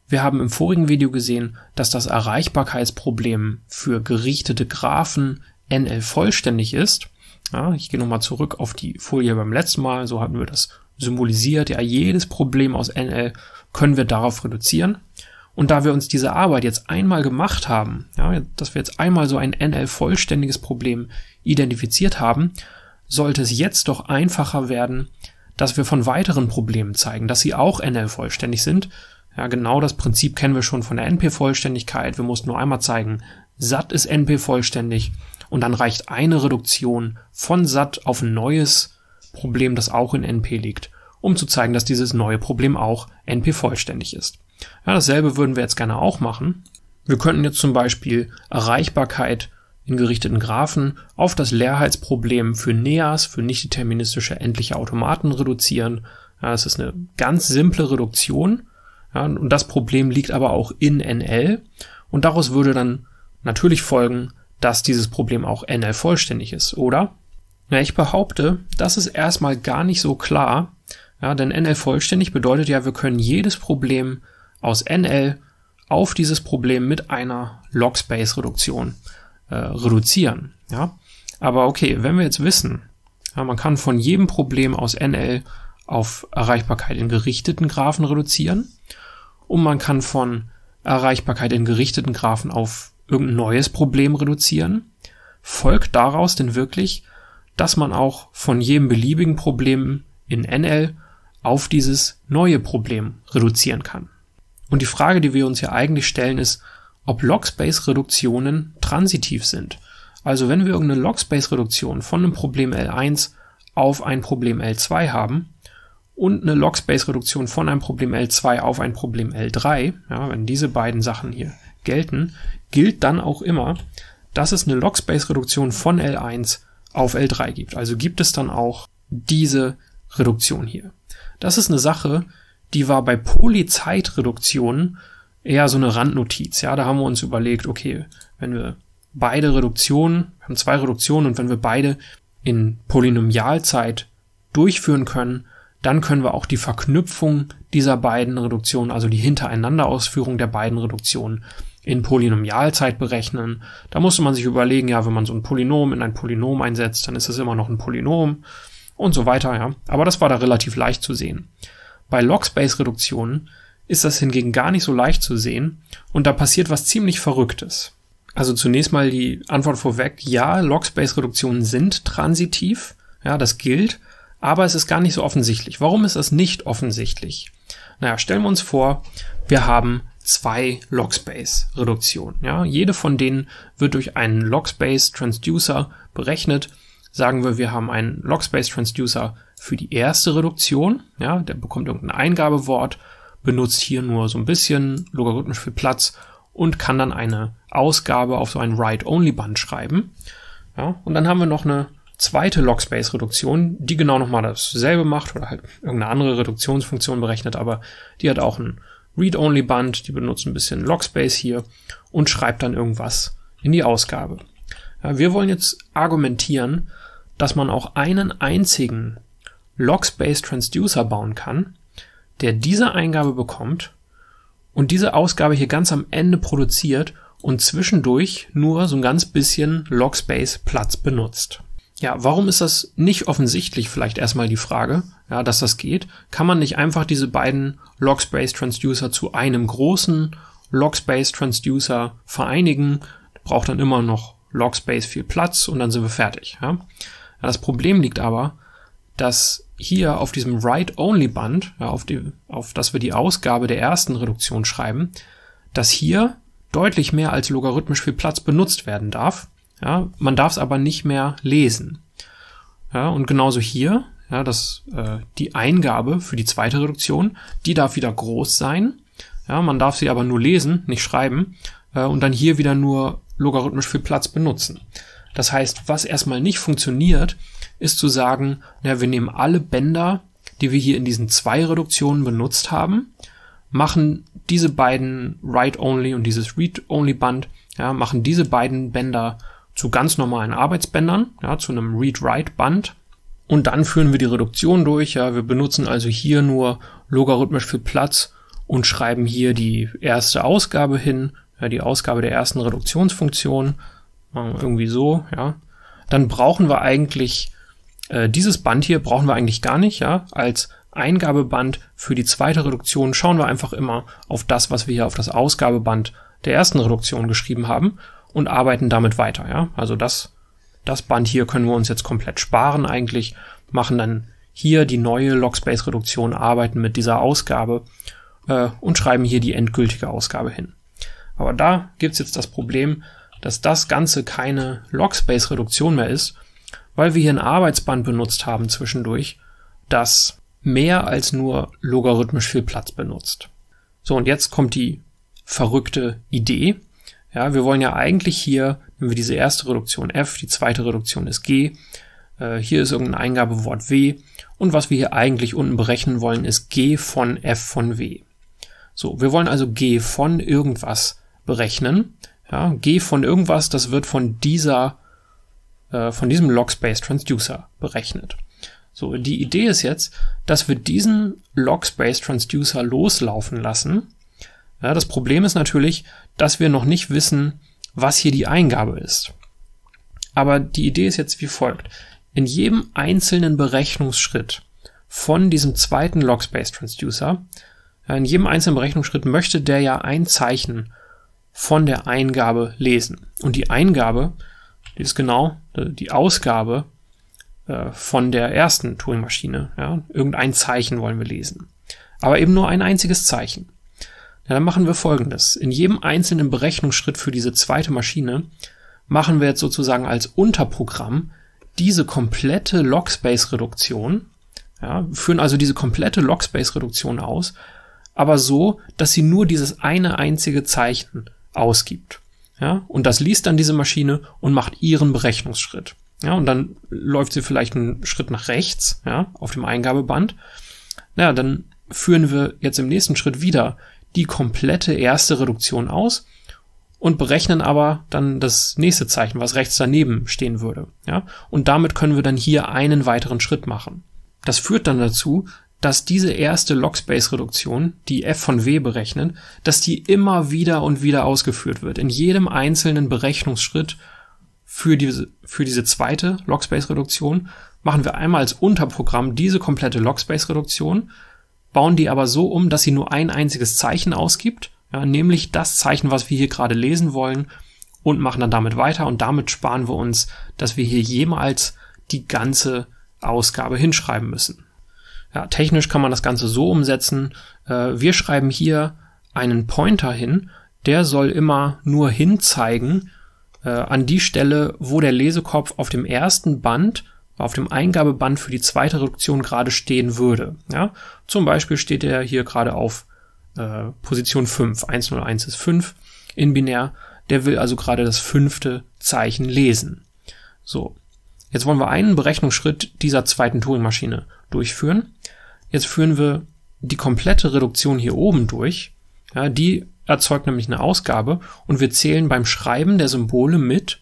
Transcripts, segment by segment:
Wir haben im vorigen Video gesehen, dass das Erreichbarkeitsproblem für gerichtete Graphen NL vollständig ist. Ja, ich gehe nochmal zurück auf die Folie beim letzten Mal, so hatten wir das symbolisiert. Ja, jedes Problem aus NL können wir darauf reduzieren. Und da wir uns diese Arbeit jetzt einmal gemacht haben, ja, dass wir jetzt einmal so ein NL-vollständiges Problem identifiziert haben, sollte es jetzt doch einfacher werden, dass wir von weiteren Problemen zeigen, dass sie auch NL-vollständig sind. Ja, genau das Prinzip kennen wir schon von der NP-Vollständigkeit. Wir mussten nur einmal zeigen, SAT ist NP-vollständig und dann reicht eine Reduktion von SAT auf ein neues Problem, das auch in NP liegt, um zu zeigen, dass dieses neue Problem auch NP-vollständig ist. Ja, dasselbe würden wir jetzt gerne auch machen. Wir könnten jetzt zum Beispiel Erreichbarkeit in gerichteten Graphen auf das Leerheitsproblem für NEAs, für nicht-deterministische endliche Automaten reduzieren. Ja, das ist eine ganz simple Reduktion. Ja, und das Problem liegt aber auch in NL. Und daraus würde dann natürlich folgen, dass dieses Problem auch NL vollständig ist, oder? Ja, ich behaupte, das ist erstmal gar nicht so klar. Ja, denn NL vollständig bedeutet ja, wir können jedes Problem aus NL auf dieses Problem mit einer Log-Space-Reduktion reduzieren. Ja? Aber okay, wenn wir jetzt wissen, ja, man kann von jedem Problem aus NL auf Erreichbarkeit in gerichteten Graphen reduzieren und man kann von Erreichbarkeit in gerichteten Graphen auf irgendein neues Problem reduzieren, folgt daraus denn wirklich, dass man auch von jedem beliebigen Problem in NL auf dieses neue Problem reduzieren kann. Und die Frage, die wir uns ja eigentlich stellen, ist, ob Log-Space-Reduktionen transitiv sind. Also wenn wir irgendeine Log-Space-Reduktion von einem Problem L1 auf ein Problem L2 haben und eine Log-Space-Reduktion von einem Problem L2 auf ein Problem L3, ja, wenn diese beiden Sachen hier gelten, gilt dann auch immer, dass es eine Log-Space-Reduktion von L1 auf L3 gibt. Also gibt es dann auch diese Reduktion hier. Das ist eine Sache, die war bei Polyzeitreduktionen eher so eine Randnotiz. Ja, da haben wir uns überlegt, okay, wenn wir beide Reduktionen, wir haben zwei Reduktionen und wenn wir beide in Polynomialzeit durchführen können, dann können wir auch die Verknüpfung dieser beiden Reduktionen, also die Hintereinanderausführung der beiden Reduktionen in Polynomialzeit berechnen. Da musste man sich überlegen, ja, wenn man so ein Polynom in ein Polynom einsetzt, dann ist es immer noch ein Polynom und so weiter, ja. Aber das war da relativ leicht zu sehen. Bei Log-Space-Reduktionen ist das hingegen gar nicht so leicht zu sehen und da passiert was ziemlich Verrücktes. Also zunächst mal die Antwort vorweg, ja, Log-Space-Reduktionen sind transitiv, ja, das gilt, aber es ist gar nicht so offensichtlich. Warum ist das nicht offensichtlich? Naja, stellen wir uns vor, wir haben zwei Log-Space-Reduktionen, ja, jede von denen wird durch einen Log-Space-Transducer berechnet. Sagen wir, wir haben einen Log-Space-Transducer für die erste Reduktion, ja, der bekommt irgendein Eingabewort, benutzt hier nur so ein bisschen logarithmisch viel Platz und kann dann eine Ausgabe auf so ein Write-Only-Band schreiben. Ja, und dann haben wir noch eine zweite Log-Space-Reduktion, die genau nochmal dasselbe macht oder halt irgendeine andere Reduktionsfunktion berechnet, aber die hat auch ein Read-Only-Band, die benutzt ein bisschen Log-Space hier und schreibt dann irgendwas in die Ausgabe. Ja, wir wollen jetzt argumentieren, dass man auch einen einzigen Log-Space-Transducer bauen kann, der diese Eingabe bekommt und diese Ausgabe hier ganz am Ende produziert und zwischendurch nur so ein ganz bisschen Log-Space-Platz benutzt. Ja, warum ist das nicht offensichtlich? Vielleicht erstmal die Frage, ja, dass das geht. Kann man nicht einfach diese beiden Log-Space-Transducer zu einem großen Log-Space-Transducer vereinigen? Braucht dann immer noch Log-Space viel Platz und dann sind wir fertig. Ja? Ja, das Problem liegt aber, dass hier auf diesem Write-Only-Band, ja, auf das wir die Ausgabe der ersten Reduktion schreiben, dass hier deutlich mehr als logarithmisch viel Platz benutzt werden darf. Ja, man darf es aber nicht mehr lesen. Ja, und genauso hier, ja, die Eingabe für die zweite Reduktion, die darf wieder groß sein. Ja, man darf sie aber nur lesen, nicht schreiben. Und dann hier wieder nur logarithmisch viel Platz benutzen. Das heißt, was erstmal nicht funktioniert, ist zu sagen, na, wir nehmen alle Bänder, die wir hier in diesen zwei Reduktionen benutzt haben, machen diese beiden Write-Only und dieses Read-Only-Band, ja, machen diese beiden Bänder zu ganz normalen Arbeitsbändern, ja, zu einem Read-Write-Band und dann führen wir die Reduktion durch. Ja, wir benutzen also hier nur logarithmisch viel Platz und schreiben hier die erste Ausgabe hin, ja, die Ausgabe der ersten Reduktionsfunktion, irgendwie so, ja, dann brauchen wir eigentlich dieses Band hier brauchen wir eigentlich gar nicht, ja, als Eingabeband für die zweite Reduktion schauen wir einfach immer auf das, was wir hier auf das Ausgabeband der ersten Reduktion geschrieben haben und arbeiten damit weiter, ja. Also das Band hier können wir uns jetzt komplett sparen eigentlich, machen dann hier die neue Logspace-Reduktion, arbeiten mit dieser Ausgabe und schreiben hier die endgültige Ausgabe hin. Aber da gibt's jetzt das Problem, dass das Ganze keine Logspace-Reduktion mehr ist, weil wir hier ein Arbeitsband benutzt haben zwischendurch, das mehr als nur logarithmisch viel Platz benutzt. So, und jetzt kommt die verrückte Idee. Ja, wir wollen ja eigentlich hier, wenn wir diese erste Reduktion f, die zweite Reduktion ist g, hier ist irgendein Eingabewort w, und was wir hier eigentlich unten berechnen wollen, ist g von f von w. So, wir wollen also g von irgendwas berechnen. Ja, g von irgendwas, das wird von diesem Logspace Transducer berechnet. So, die Idee ist jetzt, dass wir diesen Logspace Transducer loslaufen lassen. Ja, das Problem ist natürlich, dass wir noch nicht wissen, was hier die Eingabe ist. Aber die Idee ist jetzt wie folgt. In jedem einzelnen Berechnungsschritt von diesem zweiten Logspace Transducer, in jedem einzelnen Berechnungsschritt möchte der ja ein Zeichen von der Eingabe lesen. Und die Eingabe, die ist genau die Ausgabe von der ersten Turing-Maschine. Ja? Irgendein Zeichen wollen wir lesen. Aber eben nur ein einziges Zeichen. Ja, dann machen wir Folgendes. In jedem einzelnen Berechnungsschritt für diese zweite Maschine machen wir jetzt sozusagen als Unterprogramm diese komplette Logspace-Reduktion, ja, führen also diese komplette Logspace-Reduktion aus, aber so, dass sie nur dieses eine einzige Zeichen ausgibt. Ja, und das liest dann diese Maschine und macht ihren Berechnungsschritt. Ja, und dann läuft sie vielleicht einen Schritt nach rechts, ja, auf dem Eingabeband. Ja, dann führen wir jetzt im nächsten Schritt wieder die komplette erste Reduktion aus und berechnen aber dann das nächste Zeichen, was rechts daneben stehen würde. Ja, und damit können wir dann hier einen weiteren Schritt machen. Das führt dann dazu, dass diese erste Logspace-Reduktion, die f von w berechnet, dass die immer wieder und wieder ausgeführt wird. In jedem einzelnen Berechnungsschritt für diese zweite Logspace-Reduktion machen wir einmal als Unterprogramm diese komplette Logspace-Reduktion, bauen die aber so um, dass sie nur ein einziges Zeichen ausgibt, ja, nämlich das Zeichen, was wir hier gerade lesen wollen, und machen dann damit weiter, und damit sparen wir uns, dass wir hier jemals die ganze Ausgabe hinschreiben müssen. Ja, technisch kann man das Ganze so umsetzen. Wir schreiben hier einen Pointer hin, der soll immer nur hinzeigen an die Stelle, wo der Lesekopf auf dem ersten Band, auf dem Eingabeband für die zweite Reduktion gerade stehen würde. Ja, zum Beispiel steht er hier gerade auf Position 5. 101 ist 5 in binär. Der will also gerade das 5. Zeichen lesen. So, jetzt wollen wir einen Berechnungsschritt dieser zweiten Turing-Maschine durchführen. Jetzt führen wir die komplette Reduktion hier oben durch. Ja, die erzeugt nämlich eine Ausgabe, und wir zählen beim Schreiben der Symbole mit,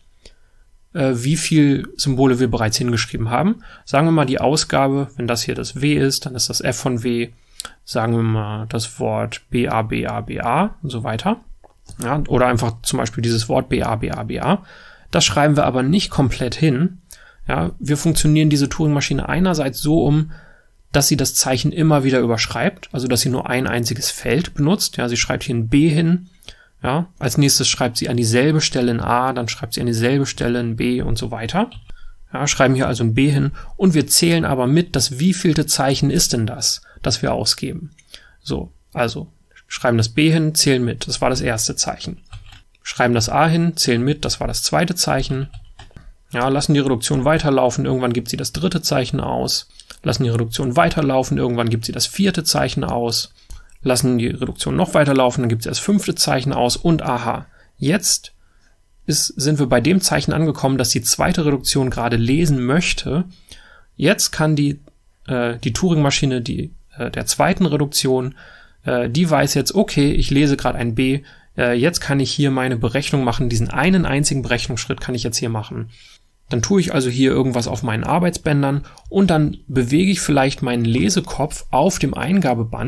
wie viel Symbole wir bereits hingeschrieben haben. Sagen wir mal die Ausgabe, wenn das hier das W ist, dann ist das F von W. Sagen wir mal das Wort BA, BA, BA und so weiter. Ja, oder einfach zum Beispiel dieses Wort BA, BA, BA. Das schreiben wir aber nicht komplett hin. Ja, wir funktionieren diese Turing-Maschine einerseits so um, dass sie das Zeichen immer wieder überschreibt, also dass sie nur ein einziges Feld benutzt. Ja, sie schreibt hier ein B hin. Ja, als nächstes schreibt sie an dieselbe Stelle ein A, dann schreibt sie an dieselbe Stelle ein B und so weiter. Ja, schreiben hier also ein B hin, und wir zählen aber mit, das wievielte Zeichen ist denn das wir ausgeben. So, also schreiben das B hin, zählen mit, das war das erste Zeichen. Schreiben das A hin, zählen mit, das war das zweite Zeichen. Ja, lassen die Reduktion weiterlaufen, irgendwann gibt sie das dritte Zeichen aus. Lassen die Reduktion weiterlaufen, irgendwann gibt sie das vierte Zeichen aus. Lassen die Reduktion noch weiterlaufen, dann gibt sie das fünfte Zeichen aus, und aha, jetzt sind wir bei dem Zeichen angekommen, dass die zweite Reduktion gerade lesen möchte. Jetzt kann die Turing-Maschine der zweiten Reduktion, die weiß jetzt, okay, ich lese gerade ein B, jetzt kann ich hier meine Berechnung machen, diesen einen einzigen Berechnungsschritt kann ich jetzt hier machen. Dann tue ich also hier irgendwas auf meinen Arbeitsbändern, und dann bewege ich vielleicht meinen Lesekopf auf dem Eingabeband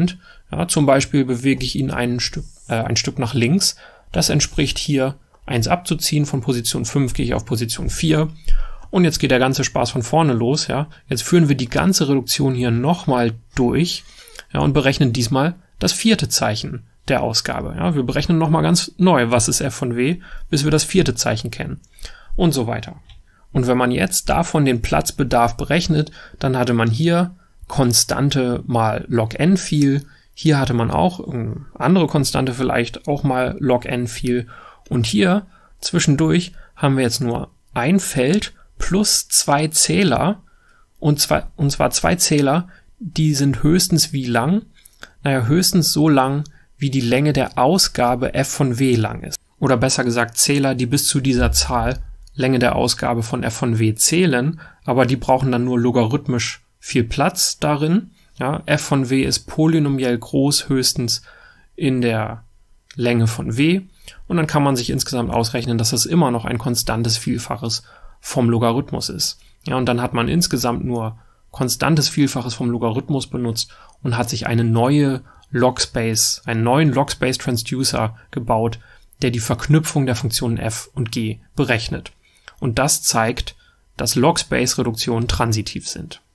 Ja, zum Beispiel bewege ich ihn ein Stück nach links. Das entspricht hier 1 abzuziehen. Von Position 5 gehe ich auf Position 4. Und jetzt geht der ganze Spaß von vorne los. Ja. Jetzt führen wir die ganze Reduktion hier nochmal durch, ja, und berechnen diesmal das 4. Zeichen der Ausgabe. Ja. Wir berechnen nochmal ganz neu, was ist f von w, bis wir das 4. Zeichen kennen. Und so weiter. Und wenn man jetzt davon den Platzbedarf berechnet, dann hatte man hier Konstante mal log n viel. Hier hatte man auch eine andere Konstante vielleicht auch mal log n viel. Und hier zwischendurch haben wir jetzt nur ein Feld plus 2 Zähler. Und zwar 2 Zähler, die sind höchstens wie lang? Naja, höchstens so lang, wie die Länge der Ausgabe f von w lang ist. Oder besser gesagt Zähler, die bis zu dieser Zahl Länge der Ausgabe von f von w zählen, aber die brauchen dann nur logarithmisch viel Platz darin. Ja, f von w ist polynomiell groß, höchstens in der Länge von w. Und dann kann man sich insgesamt ausrechnen, dass das immer noch ein konstantes Vielfaches vom Logarithmus ist. Ja, und dann hat man insgesamt nur konstantes Vielfaches vom Logarithmus benutzt und hat sich einen neuen Logspace-Transducer gebaut, der die Verknüpfung der Funktionen f und g berechnet. Und das zeigt, dass Logspace-Reduktionen transitiv sind.